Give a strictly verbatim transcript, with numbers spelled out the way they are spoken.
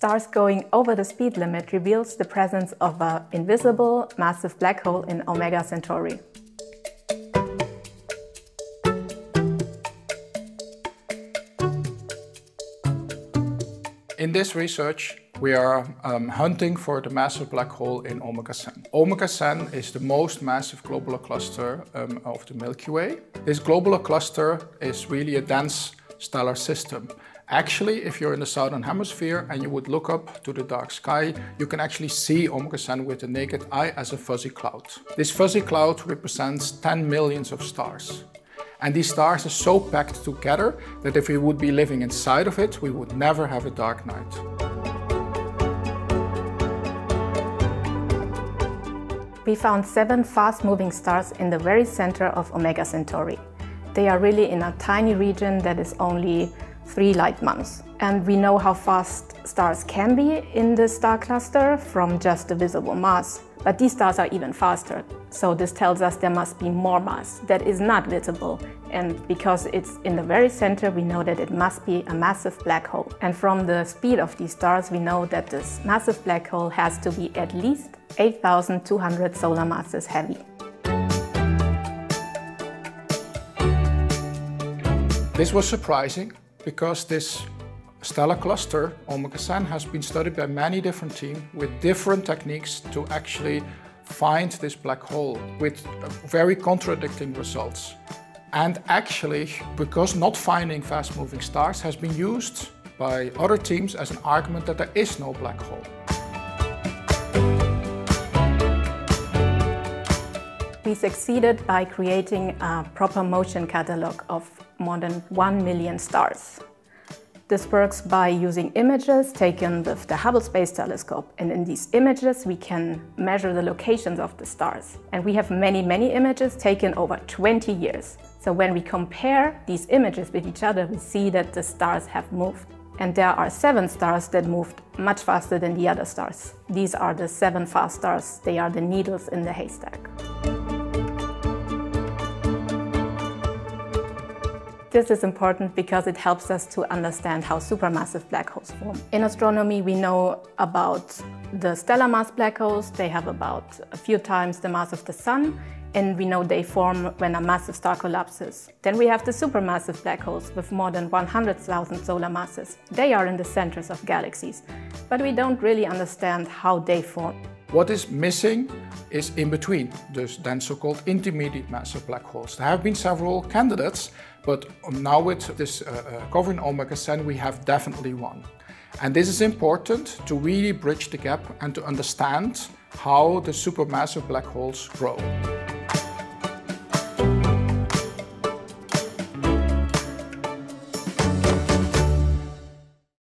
Stars going over the speed limit reveals the presence of an invisible massive black hole in Omega Centauri. In this research, we are um, hunting for the massive black hole in Omega Centauri. Omega Centauri is the most massive globular cluster um, of the Milky Way. This globular cluster is really a dense stellar system. Actually, if you're in the southern hemisphere and you would look up to the dark sky, you can actually see Omega Centauri with the naked eye as a fuzzy cloud. This fuzzy cloud represents ten millions of stars. And these stars are so packed together that if we would be living inside of it, we would never have a dark night. We found seven fast-moving stars in the very center of Omega Centauri. They are really in a tiny region that is only three light months. And we know how fast stars can be in the star cluster from just the visible mass. But these stars are even faster. So this tells us there must be more mass that is not visible. And because it's in the very center, we know that it must be a massive black hole. And from the speed of these stars, we know that this massive black hole has to be at least eight thousand two hundred solar masses heavy. This was surprising because this stellar cluster, Omega Centauri, has been studied by many different teams with different techniques to actually find this black hole with very contradicting results. And actually, because not finding fast-moving stars has been used by other teams as an argument that there is no black hole. We succeeded by creating a proper motion catalog of more than one million stars. This works by using images taken with the Hubble Space Telescope. And in these images, we can measure the locations of the stars. And we have many, many images taken over twenty years. So when we compare these images with each other, we see that the stars have moved. And there are seven stars that moved much faster than the other stars. These are the seven fast stars. They are the needles in the haystack. This is important because it helps us to understand how supermassive black holes form. In astronomy, we know about the stellar mass black holes. They have about a few times the mass of the Sun, and we know they form when a massive star collapses. Then we have the supermassive black holes with more than one hundred thousand solar masses. They are in the centers of galaxies, but we don't really understand how they form. What is missing is in between, those then so-called intermediate massive black holes. There have been several candidates, but now with this uh, uh, covering Omega Centauri, we have definitely one. And this is important to really bridge the gap and to understand how the supermassive black holes grow.